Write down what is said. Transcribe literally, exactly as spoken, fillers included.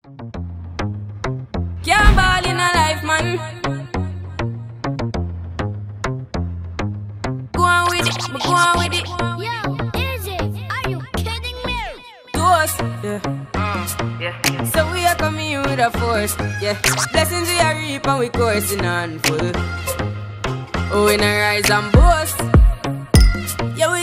Can't ball in a life, man. Go on with it, but go on with it. Yo, Izzy, are you kidding me? Toast, yeah. Mm, yeah. So we are coming in with a force, yeah. Blessings we are reap and we coursing on full. Oh, we not rise and boast. Yeah, we